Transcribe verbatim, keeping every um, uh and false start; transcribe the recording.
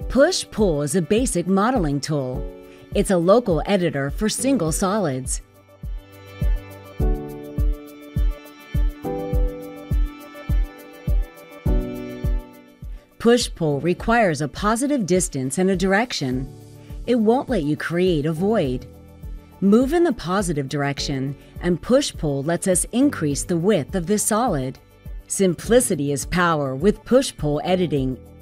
Push-pull is a basic modeling tool. It's a local editor for single solids. Push-pull requires a positive distance and a direction. It won't let you create a void. Move in the positive direction, and push-pull lets us increase the width of this solid. Simplicity is power with push-pull editing.